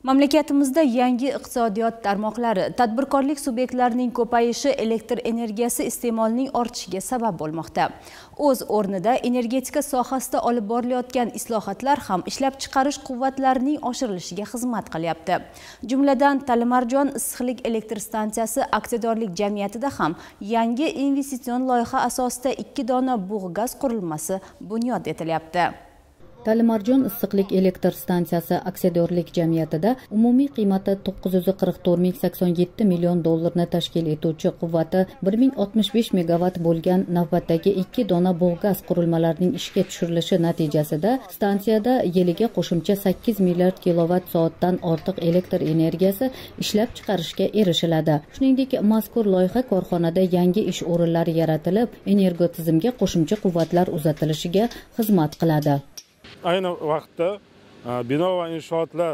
Mamlakatimizda yangi iqtisodiyot tarmoqlari, tadbirkorlik subyektlarining ko'payishi elektr energiyasi iste'molining ortishiga sabab bo'lmoqda. O'z o'rnida energetika sohasida olib borilayotgan islohotlar ham ishlab chiqarish quvvatlarining oshirilishiga xizmat qilyapti. Jumladan, Talimarjon issiqlik elektr stansiyasi aksiyadorlik jamiyatida ham yangi investitsion loyiha asosida 2 dona bug' gaz qurilmasi bunyod etilyapti. Talimarjon issiqlik elektr stansiyasi aksiyadorlik jamiyatida umumiy qiymati 944,87 million dollarni tashkil etuvchi quvvati 1065 megawatt bo'lgan navbatdagi 2 dona bug' gaz qurilmalarining ishga tushirilishi natijasida stansiyada yiliga qo'shimcha 8 milliard kilovatt soatdan ortiq elektr energiyasi ishlab chiqarishga erishiladi. Shuningdek, mazkur loyiha korxonada yangi ish o'rinlari yaratilib, energotizimga qo'shimcha quvvatlar uzatilishiga xizmat qiladi. Ayni vaqtda bino va inshootlar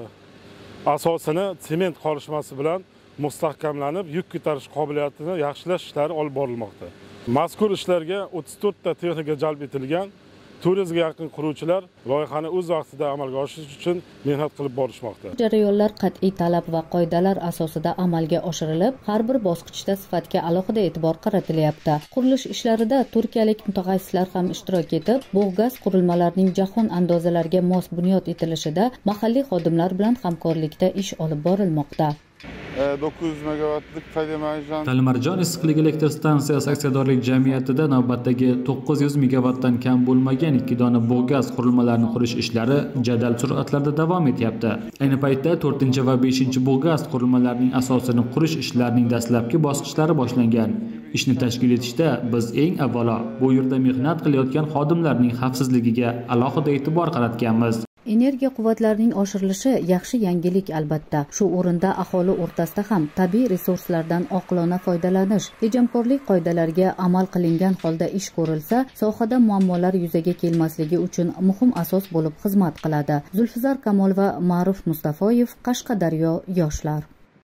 asosini sement qorishmasi bilan mustahkamlanib, yuk ko'tarish qobiliyatini yaxshilash ishlari olib borilmoqda. Mazkur ishlarga 34 ta texnika jalb etilgan. 400 ga yaqin quruvchilar loyihani o'z vaqtida amalga oshirish uchun mehnat qilib borishmoqda. Jarayonlar qat'iy talab va qoidalar asosida amalga oshirilib, har bir bosqichda sifatga alohida e'tibor qaratilyapti. Qurilish ishlarida turkiyalik mutaxassislar ham ishtirok etib, bug' gaz qurilmalarining jahon andozalariga mos bunyod etilishida mahalliy xodimlar bilan hamkorlikda ish olib borilmoqda. 900 megawattlik Talimarjon issiqlik elektr stansiyasi aksiyadorlik jamiyatida navbatdagi 900 megawattdan kam bo'lmagan 2 dona bug' gaz qurilmalarini qurish ishlari jadal sur'atlarda davom etyapti. Ayni paytda 4 va 5 bug' gaz qurilmalarining asosini qurish ishlarining dastlabki bosqichlari boshlangan. Ishni tashkil etishda biz eng avvalo bu yerda mehnat qilayotgan xodimlarning xavfsizligiga alohida e'tibor qaratganmiz. Energiya quvvatlarining oshirilishi yaxshi yangilik albatta. Shu o'rinda aholi o'rtasida ham tabiiy resurslardan oqilona foydalanish, tejamkorlik qoidalariga amal qilingan holda ish ko'rilsa, sohada muammolar yuzaga kelmasligi uchun muhim asos bo'lib xizmat qiladi. Zulfizar Kamol va Ma'ruf Mustafoyev, Qashqadaryo yoshlar.